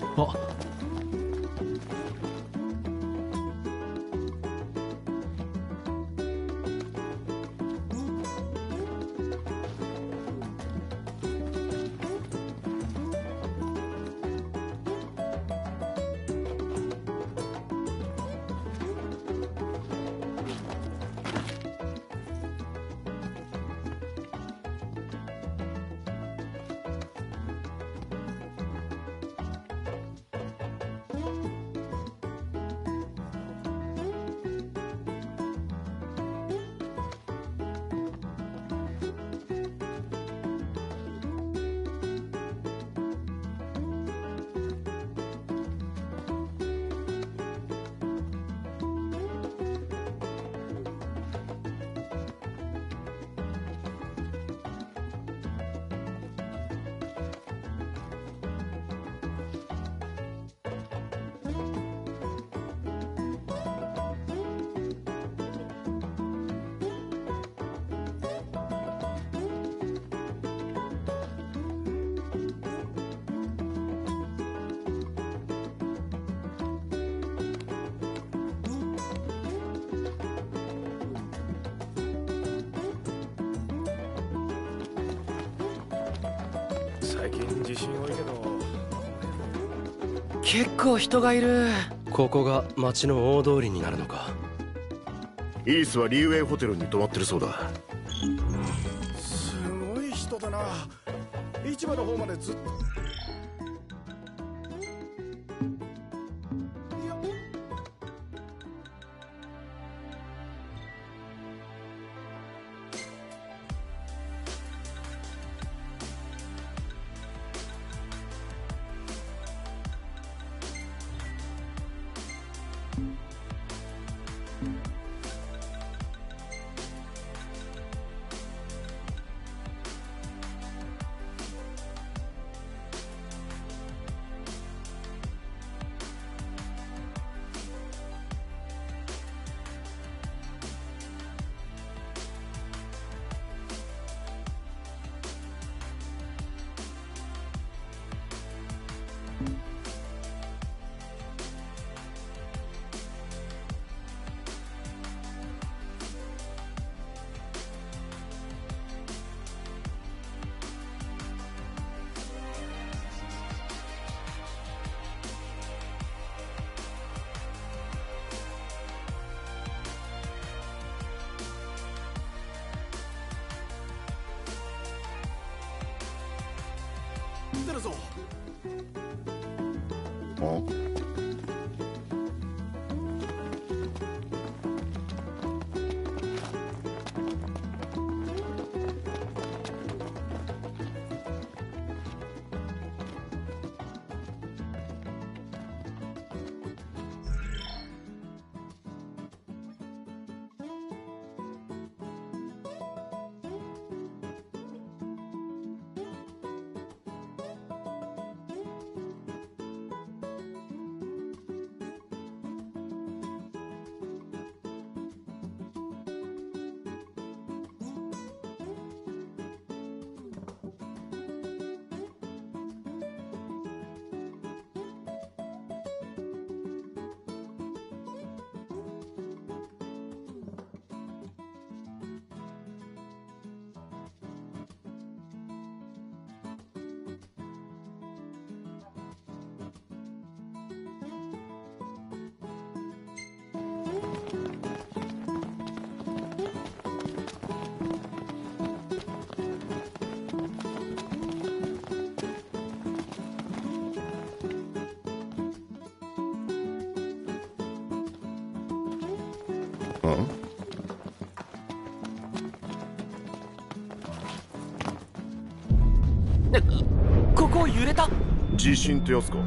あ、 最近地震多いけど結構人がいる。ここが町の大通りになるのか。 イースはリーウェイホテルに泊まってるそうだ。 すごい人だな。市場の方までずっと。出るぞ。 ここ揺れた。 地震ってやつか。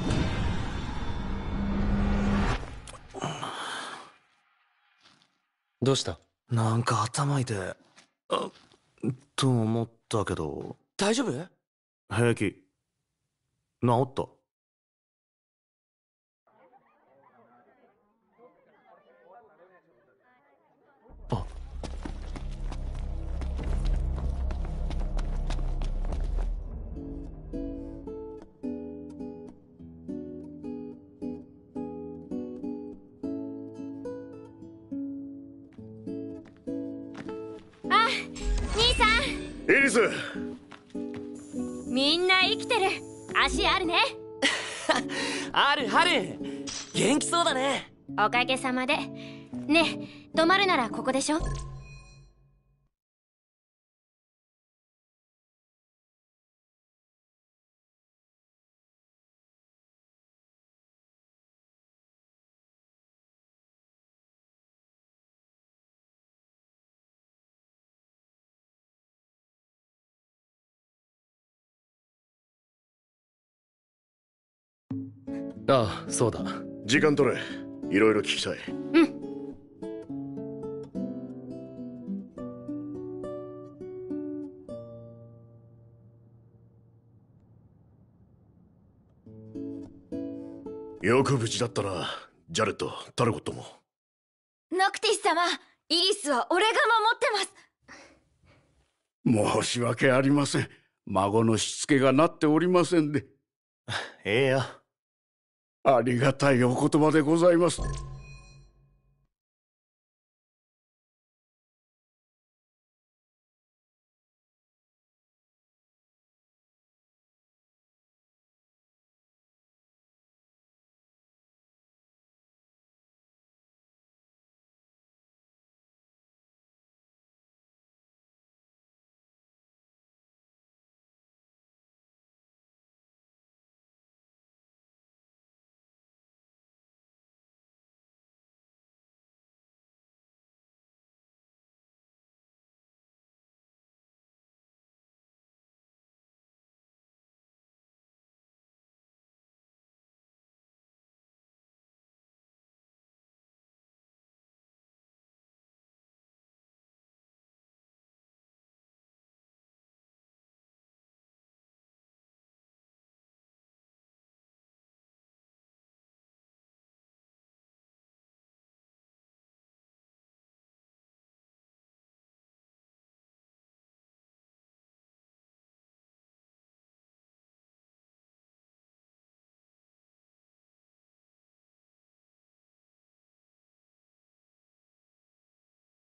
どうした？ なんか頭痛い。と思ったけど。 大丈夫？ 平気。治った。 エリス。 みんな生きてる。足あるね。 あるある。元気そうだね。 おかげさまで。ねえ、泊まるならここでしょ。 ああ、そうだ。 時間取れ。いろいろ聞きたい。 うん。 よく無事だったな。ジャレット、タルゴットも。 ノクティス様、イリスは俺が守ってます。 申し訳ありません。孫のしつけがなっておりませんで。 ええよ。 ありがたいお言葉でございます。